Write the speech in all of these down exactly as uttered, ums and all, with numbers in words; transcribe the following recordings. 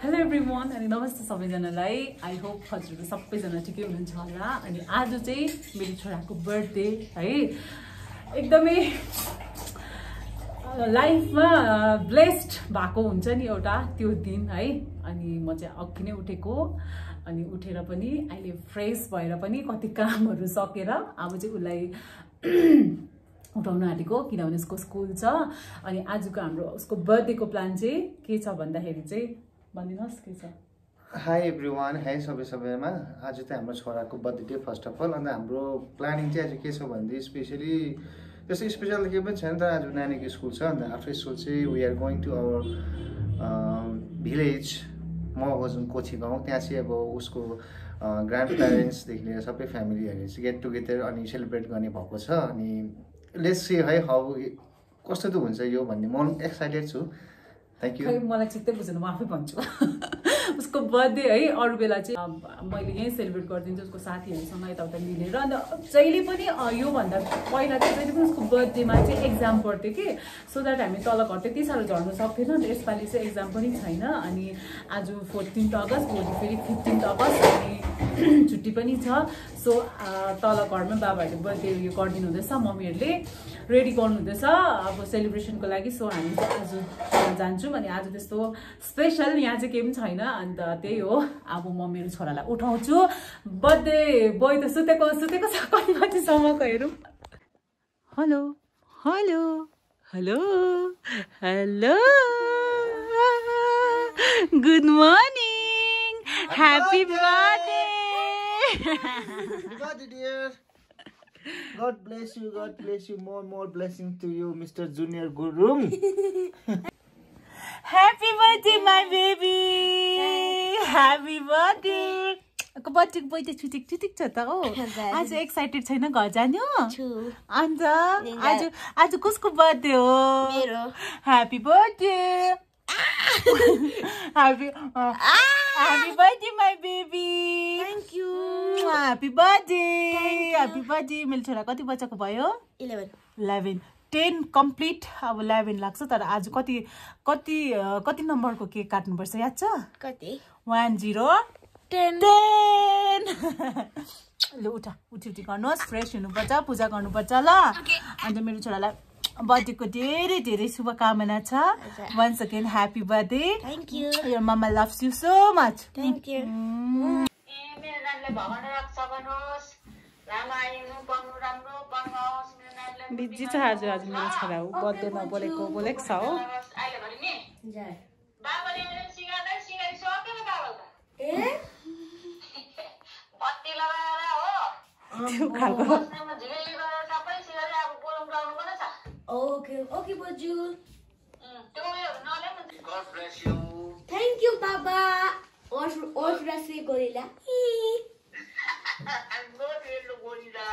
Hello everyone अनि नमस्ते सबैजनालाई आई होप हजुरहरू सबैजना ठिकै हुनुहुन्छ होला अनि आज चाहिँ मेरो छोराको बर्थडे है एकदमै लाइफमा ब्लेस्ड भएको हुन्छ नि एउटा त्यो दिन है अनि म चाहिँ अघि नै उठेको अनि उठेर पनि अहिले फ्रेस भएर पनि कति कामहरू सकेर अब चाहिँ उसलाई उठाउन आँटेको किनभने उसको स्कुल छ अनि आजको हाम्रो उसको बर्थडेको प्लान चाहिँ के छ भन्दाखेरि चाहिँ भनिदिनुहोस् के छ हाई एभ्रिवान हाई सबै सबैमा आज चाहिँ हाम्रो छोराको बर्थडे फर्स्ट अफ अल अन्त हाम्रो प्लानिङ चाहिँ आज के छ भन्दै स्पेसली त्यस्तो स्पेसल के पनि छैन तर आज नानीको स्कुल छ अन्त आफ्टर स्कुल चाहिँ we are going to our village म जुन कोची गाउँ त्यहाँ चाहिँ अब उसको ग्रान्ड प्यारेन्ट्सदेखि लिएर सबै फ्यामिलीहरू चाहिँ गेट टुगेदर अनि सेलिब्रेट गर्ने भएको छ अनि लेट्स सी है हाउ कस्तो त हुन्छ यो भन्ने म एक्साइटेड छु थ्याङ्क यू मलाई चित्तै बुझ्नु म आफै भन्छु उसको बर्थडे है अरू बेला चाहिँ मैले यहीँ सेलिब्रेट गरिदिन्छु उसको साथीहरूसँग यताउता मिलेर अन्त जहिले पनि योभन्दा पहिला चाहिँ जहिले पनि उसको बर्थडेमा चाहिँ एक्जाम पर्थ्यो कि सो द्याट हामी तल घर त्यति साह्रो झर्नु सक्थेन अन्त यसपालि चाहिँ एक्जाम पनि छैन अनि आज फोर्टिन्थ अगस्त भोलि फेरि फिफ्टिन्थ अगस्त अनि छुट्टी पनि छ सो तल घरमा बाबाहरूले बर्थडे उयो गरिदिनु हुँदैछ मम्मीहरूले रेडी गर्नुहुँदैछ अब सेलिब्रेसनको लागि सो हामी चाहिँ आज जान्छौँ अनि आज त्यस्तो स्पेसल यहाँ चाहिँ केही पनि छैन अन्त त्यही हो अब म मेरो छोरालाई उठाउँछु बर्थडे बोय त सुतेको सुतेको छ कति बजीसम्मको हेरौँ hello hello hello hello good morning happy birthday Happy birthday, dear. God bless you. God bless you. More, more blessings to you, Mister Junior Gurum. Happy birthday, my baby. Happy birthday. को birthday boy त छुटिक छुटिक छ त हो आज excited छैन घर जान्यो छु अन्त आज आज कसको बर्थडे हो मेरो happy birthday Happy, uh, happy birthday, my baby. Thank you. Happy birthday. Happy birthday. मेरो छोरा कति बच्चाको भयो? eleven. eleven. ten complete. अब eleven लाग्छ तर आज कति कति कति नम्बरको केक काट्नुपर्छ याद छ? कति? one zero ten. ten. ल उठा उठी उठी गर्नुहोस् फ्रेस हुनुपर्छ पूजा गर्नुपर्छ ल अन्त मेरो छोरालाई बर्थडेको धेरै धेरै शुभकामना छ once again happy birthday thank you your mama loves you so much thank you मेरो नानीले भगवान रक्षा गर्नुहोस् रामा आइनु बन्नु राम्रो बन्नुहोस् मेरो नानीले बिजी छ आज आज मेरो छोरा हो बर्थडेमा बोलेको बोलेको छ हो अहिले भरि नि जय बाबाले सिगादै सिगाइ सक्यो नि बाबा ए बत्ती लगाएर हो त्यो खालको बस्नेमा झिलेली गरेर सबै सिगारे अब बोलाउनु गाउनु पर्छ okay okay बजु त्यो उयो नले म God bless you thank you baba और और रसे गोरिला गोरिलो gorilla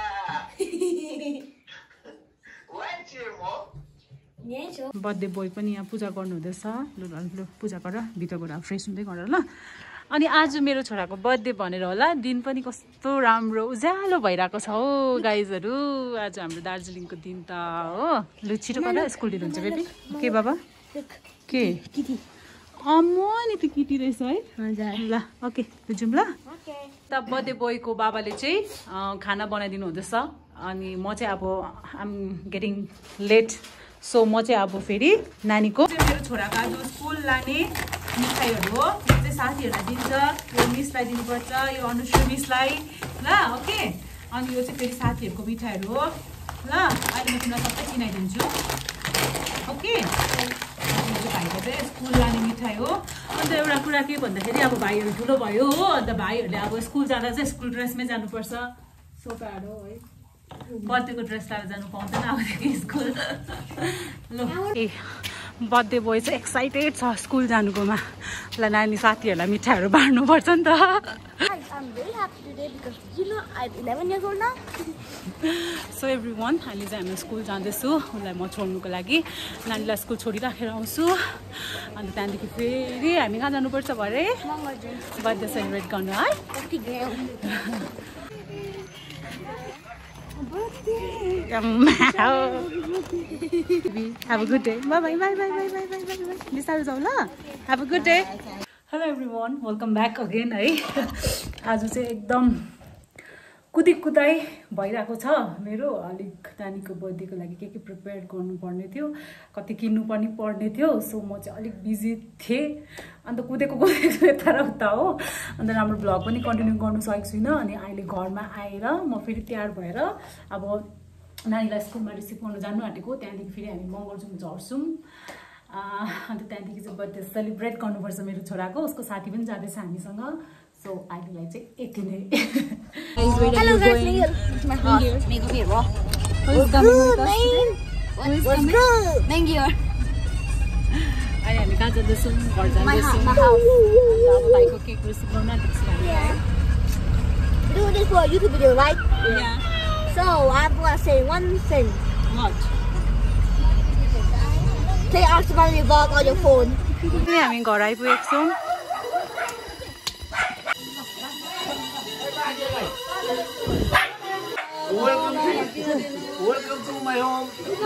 what's your mom birthday boy पनि यहाँ पूजा गर्नु हुँदैछ ल ल पूजा गर भित्र गएर फ्रेस हुँदै गर ल अनि आज मेरो छोराको बर्थडे भनेर होला दिन पनि कस्तो राम्रो उज्यालो भइरहेको छ हो गाइजहरू आज हाम्रो दार्जिलिङको दिन त हो लु छिटो गर स्कुल ढिलो हुन्छ बेबी के बाबा के किटी अम्मो नि त किटी रहेछ है हजुर ल ओके जाउँ ल त बर्थडे बोयको बाबाले चाहिँ खाना बनाइदिनु हुँदैछ अनि म चाहिँ अब आम गेटिङ लेट सो म चाहिँ अब फेरि नानीको मेरो छोराको आज स्कुल लाने मिठाईहरू हो यो चाहिँ साथीहरूलाई दिन्छ यो मिसलाई दिनुपर्छ यो अनुश्री मिसलाई ल ओके अनि यो चाहिँ फेरि साथीहरूको मिठाईहरू हो ल अहिले म तिमीलाई सबै किनाइदिन्छु ओके भाइको चाहिँ स्कुल लाने मिठाई हो अन्त एउटा कुरा के भन्दाखेरि अब भाइहरू ठुलो भयो हो अन्त भाइहरूले अब स्कुल जाँदा चाहिँ स्कुल ड्रेसमै जानुपर्छ सोफाहरू है बर्थडेको ड्रेस लगाएर जानु पाउँदैन अबदेखि स्कुल ल ए बर्थडे बोय चाहिँ एक्साइटेड छ स्कुल जानुकोमा ल नानी साथीहरूलाई मिठाईहरू बाँड्नुपर्छ नि त I'm very happy today because you know I'm eleven years old now. So everyone अहिले चाहिँ हामी स्कुल जाँदैछु उसलाई म छोड्नुको लागि नानीलाई स्कुल छोडिराखेर आउँछु अन्त त्यहाँदेखि फेरि हामी कहाँ जानुपर्छ भरे बर्थडे सेलिब्रेट गर्नु है Have a good day. Bye bye bye bye bye bye bye bye. बिस्तारै जाऊ ल. Have a good day. Hello everyone, welcome back again है। आज चाहिँ एकदम कुदी कुदाई भइरहेको छ मेरो। अलिक नानीको बर्थडेको लागि के के प्रिपेयर गर्नुपर्ने थियो, कति किन्नु पनि पर्ने थियो। सो म चाहिँ अलिक बिजी थिएँ, अन्त कुदेको कुदेको यता र उता हो। अन्त राम्रो भ्लग पनि कन्टिन्यू गर्नु सकेको छुइनँ। अनि अहिले घरमा आएर म फेरि तयार भएर अब नानीलाई स्कुलमा रिसिभ गर्नु जानु आँटेको। त्यहाँदेखि फेरि हामी मङ्गलजुम झर्छौँ। अन्त त्यहाँदेखि चाहिँ बर्थडे सेलिब्रेट गर्नुपर्छ मेरो छोराको। उसको साथी पनि जाँदैछ हामीसँग। सो अहिलेलाई चाहिँ यति नै। Hello guys, Miguel. My house. Miguel here, bro. Who's coming with us today? Who's coming? Miguel. अहिले हामी कहाँ जाँदैछौँ? घर जाँदैछौँ। My house. अब भाइको केक रिसिभ गर्न आँटेको छु हामी। We're doing this for a YouTube video, right? Yeah. So I'm gonna say one thing. What? Say Oxygen vlog on your phone. अहिले हामी घर आइपुगेको छौँ। Welcome to, welcome to my home.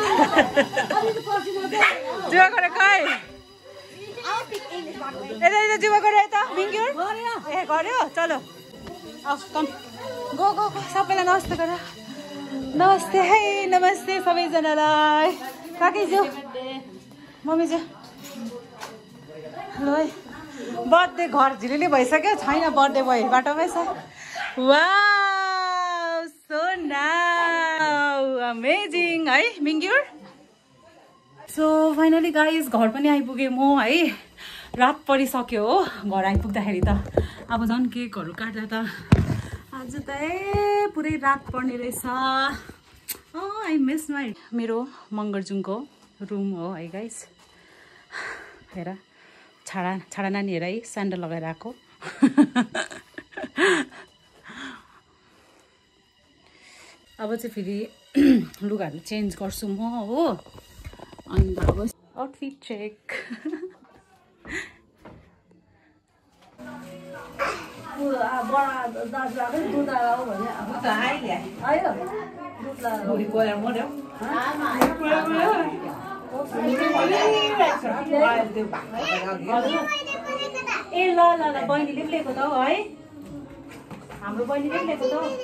जुवा गरे काई? I'll speak English, by the way. यता यता जुवा गरे यता मिङ्ग्यो? ए गर्यो? चलो आऊ कम गो गो गो सबैलाई नमस्ते गर। नमस्ते है, नमस्ते सबैजनालाई। काकीज्यू, मम्मीज्यू, हेलो है। बर्थडे घर झिलिली भइसक्यो, छैन बर्थडे बोय बाटोमै छ। वाउ सो नाउ अमेजिङ है मिङ्ग्युर। सो फाइनली गाइज घर पनि आइपुगेँ म है। रात परिसक्यो हो घर आइपुग्दाखेरि त। अब झन् केकहरू काट्दा त आज त ए पुरै रात पर्ने रहेछ। आई मिस माई मेरो मङ्गरजुङको रुम हो है गाइज। हेर छाडा छाडा नानी हेर है, स्यान्डल लगाएर आएको। अब चाहिँ फेरि लुगाहरू चेन्ज गर्छु म हो। अन्त अब आउटफिट चेक। ए ल ल ल बहिनीले पनि लिएको त हौ है, हाम्रो बहिनीले पनि लिएको त हौ।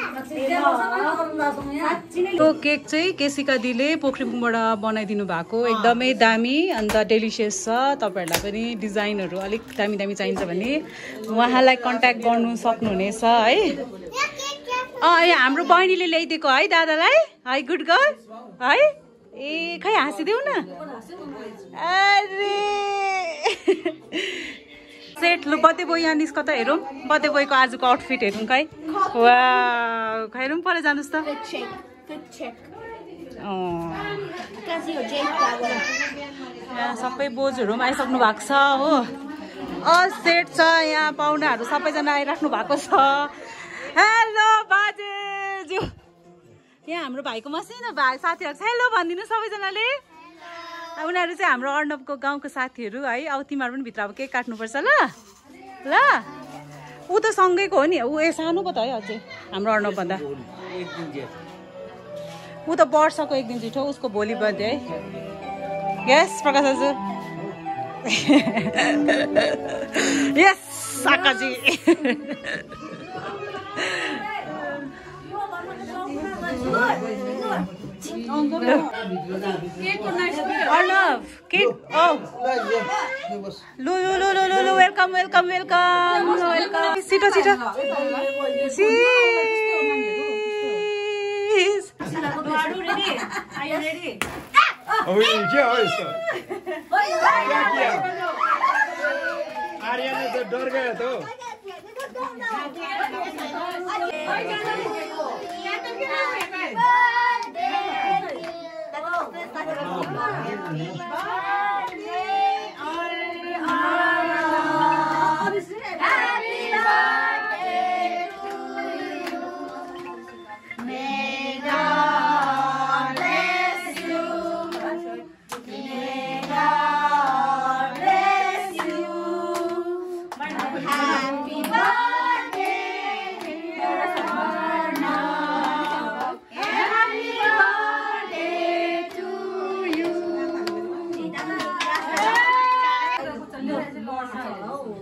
यो केक चाहिँ केसिका दिले पोखरेबुङबाट बनाइदिनु भएको, एकदमै दामी अन्त डेलिसियस छ। तपाईँहरूलाई पनि डिजाइनहरू अलिक दामी दामी चाहिन्छ भने उहाँलाई कन्ट्याक्ट गर्नु सक्नुहुनेछ है। अँ ए हाम्रो बहिनीले ल्याइदिएको है दादालाई है, गुड गर्ल है। ए खै हाँसिदेऊ न। अरे सेट लु बर्थडे बोय यहाँ निस्क त हेरौँ। बर्थडे बोयको आजको आउटफिट हेरौँ खै। वा खै हेरौँ पर जानुहोस् त। यहाँ सबै बोजूहरू पनि आइसक्नु भएको छ हो। अल सेट छ यहाँ, पाहुनाहरू सबैजना आइराख्नु भएको छ। हेलो बाजेज्यू, यहाँ हाम्रो भाइको मसिनो भाइ साथीहरू छ। हेलो भनिदिनु सबैजनाले। उनीहरू चाहिँ हाम्रो अर्णवको गाउँको साथीहरू है। अब तिमीहरू पनि भित्र अब केक काट्नुपर्छ ल ल। ऊ त सँगैको हो नि, ऊ ए सानो पो त है अझै हाम्रो अर्णवभन्दा। ऊ त वर्षको एक दिन छिटो, उसको भोलि बर्थडे है। यस प्रकाश दाजु, यस आकाजी। अर्णव केक ओ लु लु लु लु लु वेलकम वेलकम वेलकम वेलकम। छिटो छिटो आर्यन तो डर गया तो।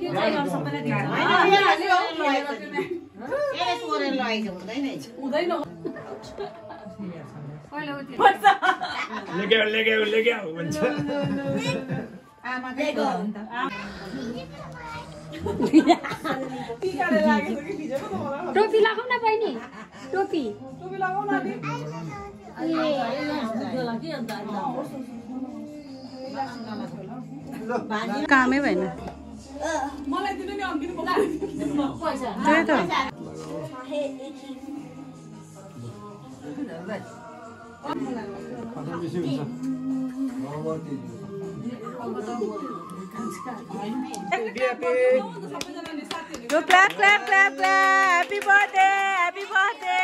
लेग्याउ लेग्याउ लेग्याउ भन्छ टोपी लगाऊ न बहिनी टोपी कामै भएन त्यही त Go clap, clap, clap, clap! Happy birthday! Happy birthday!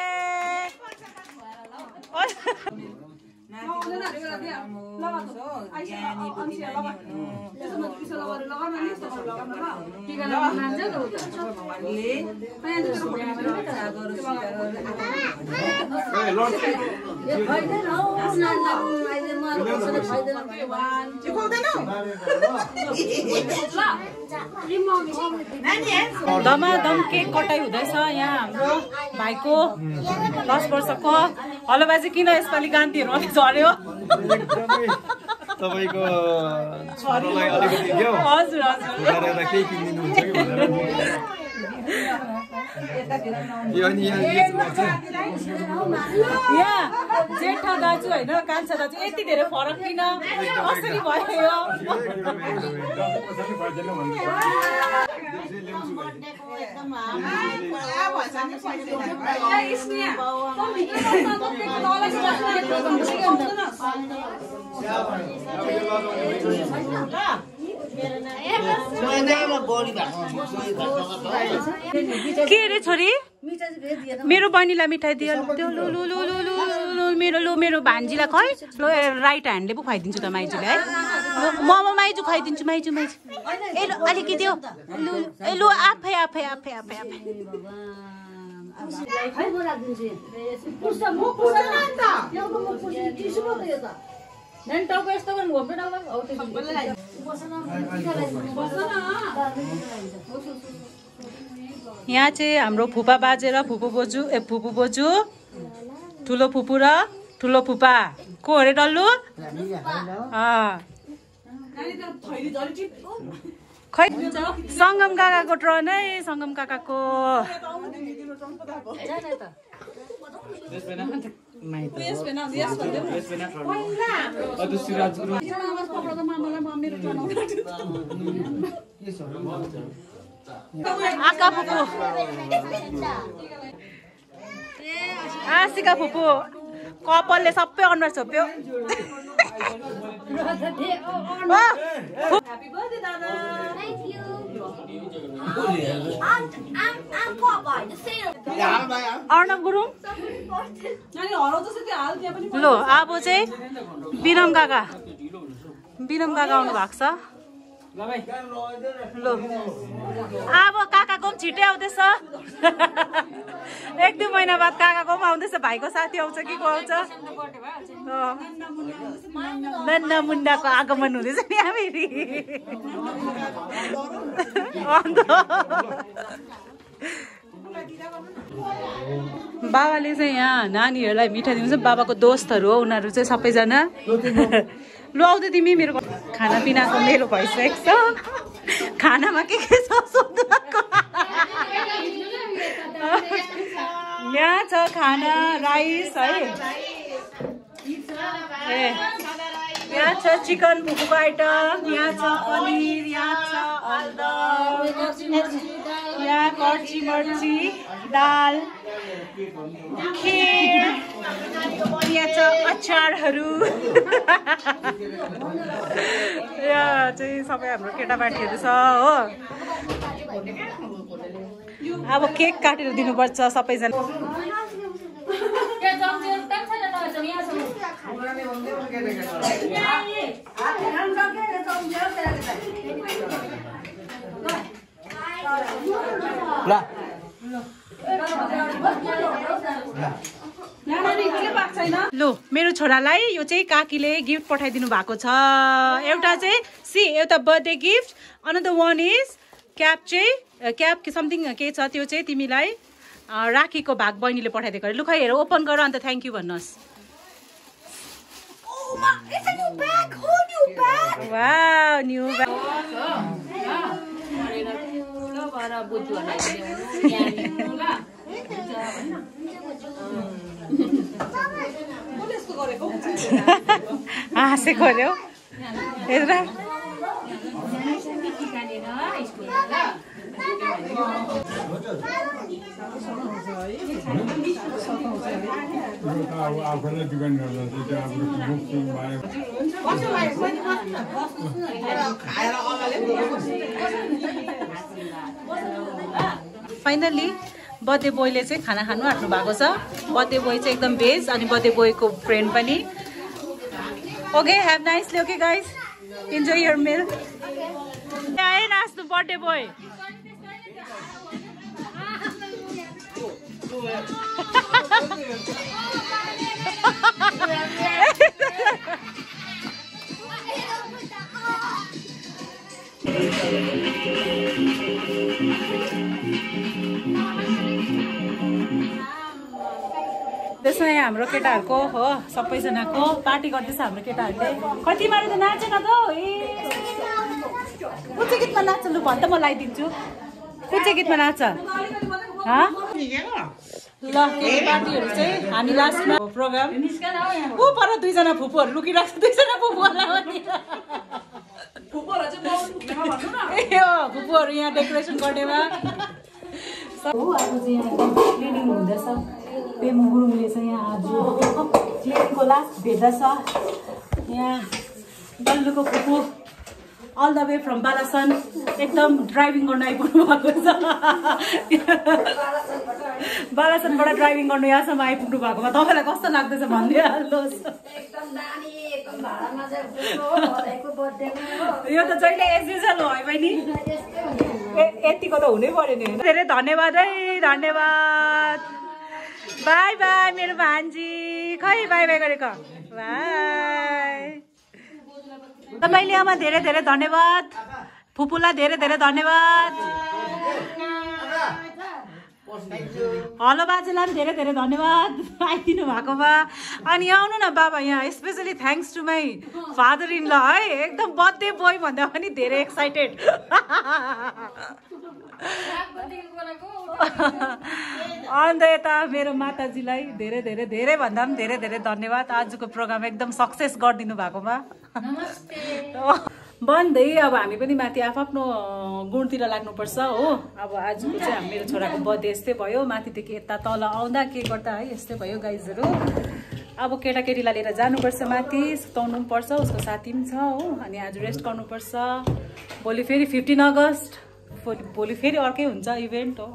दमादम केक कटाइ हुँदैछ यहाँ हाम्रो भाइको दस वर्षको हलोबा चाहिँ किन यसपालि गान्तीहरू अलिक झर्यो तपाईको छोरालाई अलिकति के हो हजुर हजुर गरेर केही किनिदिनु हुन्छ कि भनेर यो नि यहाँ यहाँ जेठा दाजु होइन कान्छा दाजु यति धेरै फरक किन कसरी भयो के अरे छोरी मेरो बहिनीलाई मिठाई दियो लु लु लु लु लु लु मेरो लु मेरो भान्जीलाई खै ल राइट ह्यान्डले पो खुवाइदिन्छु त माइजूलाई है म म माइजू खुवाइदिन्छु माइजू माइजू ए लु अलिकति हो लु ए लु आफै आफै आफै आफै आफै यहाँ चाहिँ हाम्रो फुपा बाजे र फुपू बोजू ए फुपू बोजू ठुलो फुपू र ठुलो फुपा को अरे डल्लु खै सङ्गम काकाको ट्रन है सङ्गम काकाको आका फुपू आशिका फुपू कपालले सबै अनुहार छोप्यो अर्णव गुरुङ लो अब चाहिँ विनम काका विनम काका आउनु भएको छ लो अब काकाको पनि छिट्टै आउँदैछ एक दुई महिना बाद काकाको पनि आउँदैछ भाइको साथी आउँछ कि को आउँछ नन्ना मुन्डाको आगमन हुँदैछ नि फेरि अन्त बाबाले चाहिँ यहाँ नानीहरूलाई मिठाई दिनुहुन्छ बाबाको दोस्तहरू हो उनीहरू चाहिँ सबैजना लु आउँदै तिमी मेरो खानापिनाको मेरो भइसकेको छ खानामा के के छ सोध्नुको यहाँ छ खाना राइस है ए यहाँ छ चिकन फुपूको आइटम यहाँ छ पनिर यहाँ छ अलदम यहाँ कर्ची मर्ची दाल खिर यहाँ छ अचारहरू यहाँ चाहिँ सबै हाम्रो केटापाटीहरू छ हो अब केक काटेर दिनुपर्छ सबैजना लो मेरो छोरालाई यो चाहिँ काकीले गिफ्ट पठाइदिनु भएको छ एउटा चाहिँ सी एउटा birthday gift another one is cap चाहिँ क्याप समथिङ के छ त्यो चाहिँ तिमीलाई राखीको भाग बहिनीले पठाइदिएको अरे। लु खै हेर ओपन गर अन्त थ्याङ्क यू भन्नुहोस्। Wow new bag. हाँसेको अरे हौ हेर। फाइनली बर्थडे बोयले चाहिँ खाना खानु आँट्नु भएको छ। बर्थडे बोय चाहिँ एकदम भेज अनि बर्थडे बोयको फ्रेन्ड पनि। Okay have nicely okay guys enjoy your meal. आए नाच्नु बर्थडे बोय। त्यसमा यहाँ हाम्रो केटाहरूको हो सबैजनाको पार्टी गर्दैछ हाम्रो केटाहरूले। कति मारे त नाचेन त ए कुन चाहिँ गीतमा नाच्छ लु भन् त म लगाइदिन्छु। कुन चाहिँ गीतमा नाच्छ ल पार्टीहरू चाहिँ हामी लास्टमा प्रोग्राम ऊ पर दुईजना फुपूहरू लुकिरहेको छ। दुईजना फुपूहरूलाई ए फुपूहरू यहाँ डेकोरेसन गर्नेमा हो। आज चाहिँ यहाँ क्लिनिङ हुँदैछ। पेमु गुरुङले चाहिँ यहाँ आज क्लिनिङको लास्ट भेट्दा छ। यहाँ डल्लुको फुपू all the way from Balasan एकदम ड्राइभिङ गर्न आइपुग्नु भएको छ। बालासनबाट ड्राइभिङ गर्नु यहाँसम्म आइपुग्नु भएकोमा तपाईँलाई कस्तो लाग्दैछ भनिदिइ हाल्नुहोस्। यो त जहिले एज युजल हो है बहिनी। यतिको त हुनै पर्यो नि। धेरै धन्यवाद है धन्यवाद। बाई बाई मेरो भान्जी। खै बाई बाई गरेको बाई। तपाईँले आमा धेरै धेरै धन्यवाद। फुपूलाई धेरै धेरै धन्यवाद। हेलो बाजेलाई पनि धेरै धेरै धन्यवाद आइदिनु भएकोमा। अनि आउनु न बाबा यहाँ specially thanks to my father in law है। एकदम बर्थडे बोय भन्दा पनि धेरै एक्साइटेड। अन्त यता मेरो माताजीलाई धेरै धेरै धेरै भन्दा पनि धेरै धेरै धन्यवाद आजको प्रोग्राम एकदम सक्सेस गरिदिनु भएकोमा। बन्दै अब हामी पनि माथि आफ्नो गुणतिर लाग्नुपर्छ हो। अब आजको चाहिँ मेरो छोराको बर्थडे यस्तै भयो। माथिदेखि यता तल आउँदा के गर्दा है यस्तै भयो गाइजहरू। अब केटाकेटीलाई लिएर जानुपर्छ माथि सुताउनु पनि पर्छ उसको साथी पनि छ हो। अनि आज रेस्ट गर्नुपर्छ। भोलि फेरि फिफ्टिन अगस्त भोलि फेरि अर्कै हुन्छ इभेन्ट हो।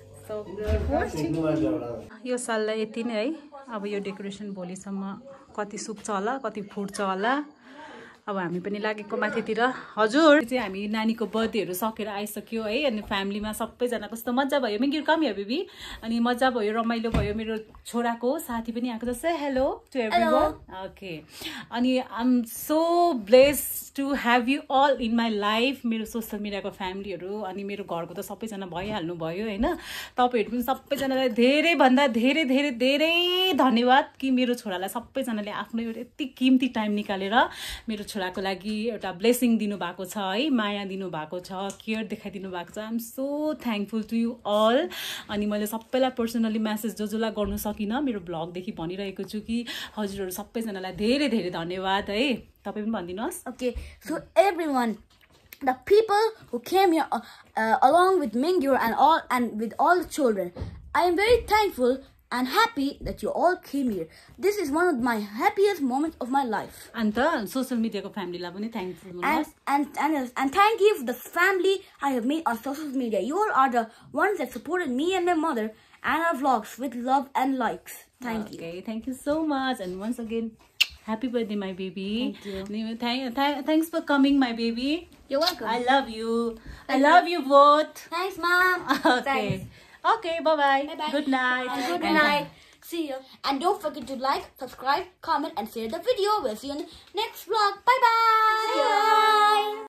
यो साललाई यति नै है। अब यो डेकोरेसन भोलिसम्म कति सुक्छ होला कति फुट्छ होला। अब हामी पनि लागेको माथितिर। हजुर चाहिँ हामी नानीको बर्थडेहरू सकेर आइसक्यो है। अनि फ्यामिलीमा सबैजना कस्तो मजा भयो। Mingir come here baby. अनि मजा भयो रमाइलो भयो। मेरो छोराको साथी पनि आएको जस्तै हेलो टु एभ्रीवन। ओके अनि I am so blessed to have you all in my life. मेरो सोसियल मिडियाको फ्यामिलीहरू अनि मेरो घरको त सबैजना भइहाल्नु भयो होइन। तपाईँहरू पनि सबैजनालाई धेरैभन्दा धेरै धेरै धेरै धन्यवाद कि मेरो छोरालाई सबैजनाले आफ्नो एउटा यति किमती टाइम निकालेर मेरो छोराको लागि एउटा ब्लेसिङ दिनुभएको छ है। माया दिनुभएको छ केयर देखाइदिनु भएको छ। I am so thankful to you all. अनि मैले सबैलाई पर्सनली म्यासेज जो जसलाई गर्नु सकिनँ मेरो ब्लगदेखि भनिरहेको छु कि हजुरहरू सबैजनालाई धेरै धेरै धन्यवाद है। तपाईँ पनि भनिदिनुहोस्। Okay, so everyone, the people who came here uh, uh, along with Mingyur and all and with all the children, I am very thankful and happy that you all came here. This is one of my happiest moments of my life. And the social media ko family la pani thankful and, and and and thank you for the family I have made on social media. You all are the ones that supported me and my mother and our vlogs with love and likes. Thank okay, you. Okay, thank you so much. And once again, happy birthday, my baby. Thank you. Thank, th thanks for coming, my baby. You're welcome. I love you. Thank I love you, you both. Thanks, Mom. Okay. Thanks. Okay, bye-bye. Bye-bye. Good night. And good night. See you. And don't forget to like, subscribe, comment, and share the video. We'll see you in the next vlog. Bye-bye. Bye.